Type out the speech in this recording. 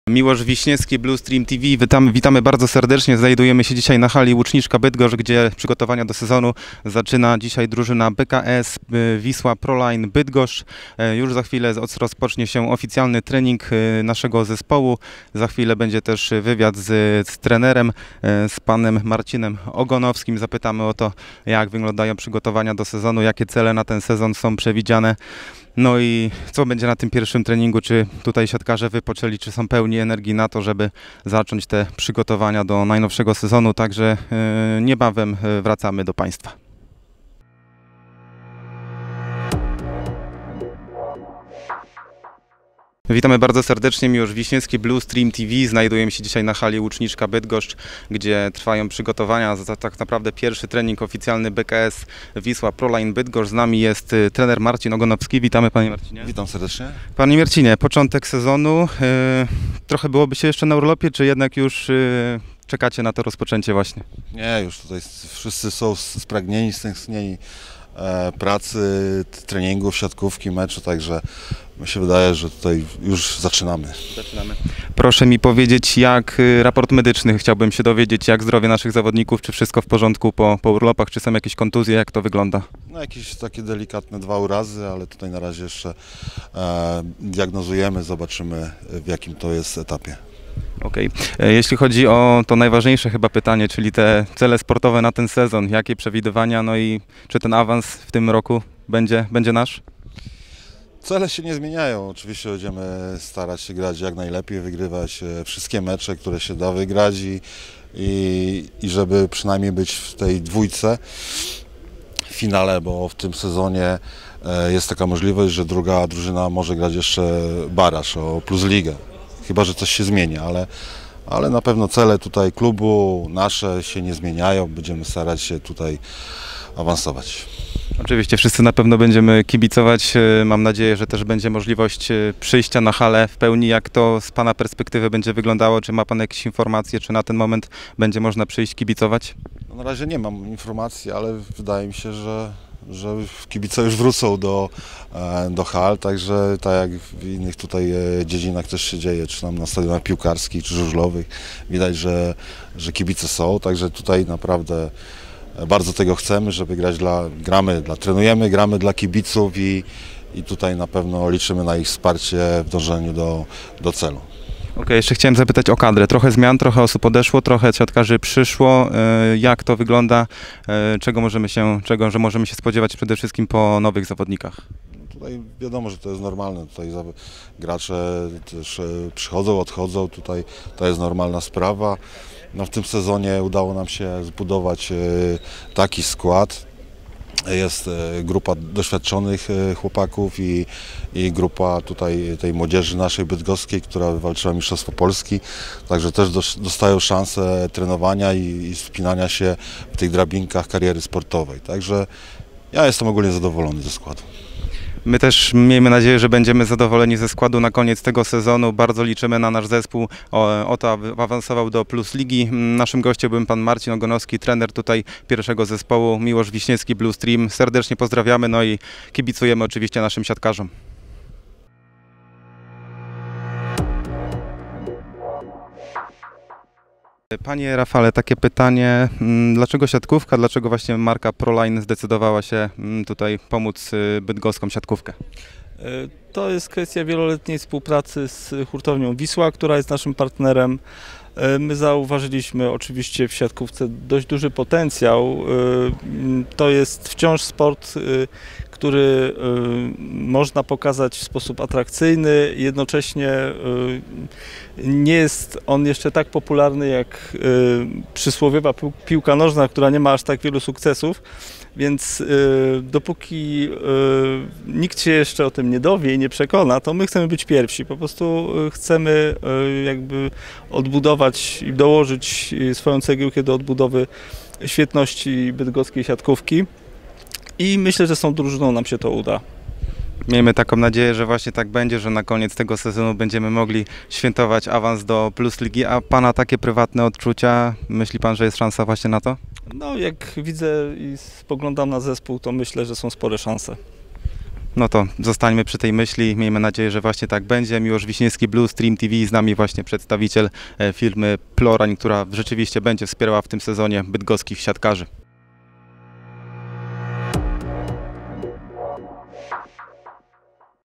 Miłosz Wiśniewski, Blue Stream TV. Witamy bardzo serdecznie. Znajdujemy się dzisiaj na hali Łuczniczka Bydgoszcz, gdzie przygotowania do sezonu zaczyna dzisiaj drużyna BKS Wisła Proline Bydgoszcz. Już za chwilę rozpocznie się oficjalny trening naszego zespołu. Za chwilę będzie też wywiad z trenerem, z panem Marcinem Ogonowskim. Zapytamy o to, jak wyglądają przygotowania do sezonu, jakie cele na ten sezon są przewidziane. No i co będzie na tym pierwszym treningu, czy tutaj siatkarze wypoczęli, czy są pełni energii na to, żeby zacząć te przygotowania do najnowszego sezonu, także niebawem wracamy do Państwa. Witamy bardzo serdecznie, Miłosz Wiśniewski, Blue Stream TV. Znajdujemy się dzisiaj na hali Łuczniczka Bydgoszcz, gdzie trwają przygotowania za tak naprawdę pierwszy trening oficjalny BKS Wisła Proline Bydgoszcz. Z nami jest trener Marcin Ogonowski. Witamy, panie Marcinie. Witam serdecznie. Panie Marcinie, początek sezonu. Trochę byłoby się jeszcze na urlopie, czy jednak już czekacie na to rozpoczęcie właśnie? Nie, już tutaj wszyscy są spragnieni, stęsknieni pracy, treningów, siatkówki, meczu, także mi się wydaje, że tutaj już zaczynamy. Proszę mi powiedzieć, jak raport medyczny, chciałbym się dowiedzieć, jak zdrowie naszych zawodników, czy wszystko w porządku po urlopach, czy są jakieś kontuzje, jak to wygląda? No, jakieś takie delikatne 2 urazy, ale tutaj na razie jeszcze diagnozujemy, zobaczymy, w jakim to jest etapie. Okej. Jeśli chodzi o to najważniejsze chyba pytanie, czyli te cele sportowe na ten sezon, jakie przewidywania, no i czy ten awans w tym roku będzie nasz? Cele się nie zmieniają. Oczywiście będziemy starać się grać jak najlepiej, wygrywać wszystkie mecze, które się da wygrać i żeby przynajmniej być w tej dwójce w finale, bo w tym sezonie jest taka możliwość, że druga drużyna może grać jeszcze baraż o Plus Ligę. Chyba że coś się zmieni, ale na pewno cele tutaj klubu nasze się nie zmieniają. Będziemy starać się tutaj awansować. Oczywiście wszyscy na pewno będziemy kibicować. Mam nadzieję, że też będzie możliwość przyjścia na halę w pełni. Jak to z pana perspektywy będzie wyglądało? Czy ma pan jakieś informacje, czy na ten moment będzie można przyjść kibicować? No, na razie nie mam informacji, ale wydaje mi się, że kibice już wrócą do hal, także tak jak w innych tutaj dziedzinach też się dzieje, czy tam na stadionach piłkarskich, czy żużlowych, widać, że kibice są, także tutaj naprawdę bardzo tego chcemy, żeby grać trenujemy, gramy dla kibiców i tutaj na pewno liczymy na ich wsparcie w dążeniu do celu. Okej, jeszcze chciałem zapytać o kadrę. Trochę zmian, trochę osób odeszło, trochę siatkarzy przyszło. Jak to wygląda? Czego możemy się spodziewać przede wszystkim po nowych zawodnikach? Tutaj wiadomo, że to jest normalne. Tutaj gracze też przychodzą, odchodzą. Tutaj to jest normalna sprawa. No, w tym sezonie udało nam się zbudować taki skład. Jest grupa doświadczonych chłopaków i grupa tutaj tej młodzieży naszej bydgoskiej, która wywalczyła Mistrzostwo Polski. Także też dostają szansę trenowania i wspinania się w tych drabinkach kariery sportowej. Także ja jestem ogólnie zadowolony ze składu. My też miejmy nadzieję, że będziemy zadowoleni ze składu na koniec tego sezonu. Bardzo liczymy na nasz zespół, o to, aby awansował do Plus Ligi. Naszym gościem był pan Marcin Ogonowski, trener tutaj pierwszego zespołu, Miłosz Wiśniewski, Blue Stream. Serdecznie pozdrawiamy, no i kibicujemy oczywiście naszym siatkarzom. Panie Rafale, takie pytanie, dlaczego siatkówka, dlaczego właśnie marka Proline zdecydowała się tutaj pomóc bydgoską siatkówkę? To jest kwestia wieloletniej współpracy z hurtownią Wisła, która jest naszym partnerem. My zauważyliśmy oczywiście w siatkówce dość duży potencjał. To jest wciąż sport, który można pokazać w sposób atrakcyjny, jednocześnie nie jest on jeszcze tak popularny jak przysłowiowa piłka nożna, która nie ma aż tak wielu sukcesów, więc dopóki nikt się jeszcze o tym nie dowie i nie przekona, to my chcemy być pierwsi. Po prostu chcemy jakby odbudować i dołożyć swoją cegiełkę do odbudowy świetności bydgoskiej siatkówki. I myślę, że z tą drużyną nam się to uda. Miejmy taką nadzieję, że właśnie tak będzie, że na koniec tego sezonu będziemy mogli świętować awans do Plus Ligi. A pana takie prywatne odczucia, myśli pan, że jest szansa właśnie na to? No, jak widzę i spoglądam na zespół, to myślę, że są spore szanse. No to zostańmy przy tej myśli, miejmy nadzieję, że właśnie tak będzie. Miłosz Wiśniewski, Blue Stream TV, z nami właśnie przedstawiciel firmy Proline, która rzeczywiście będzie wspierała w tym sezonie bydgoskich siatkarzy.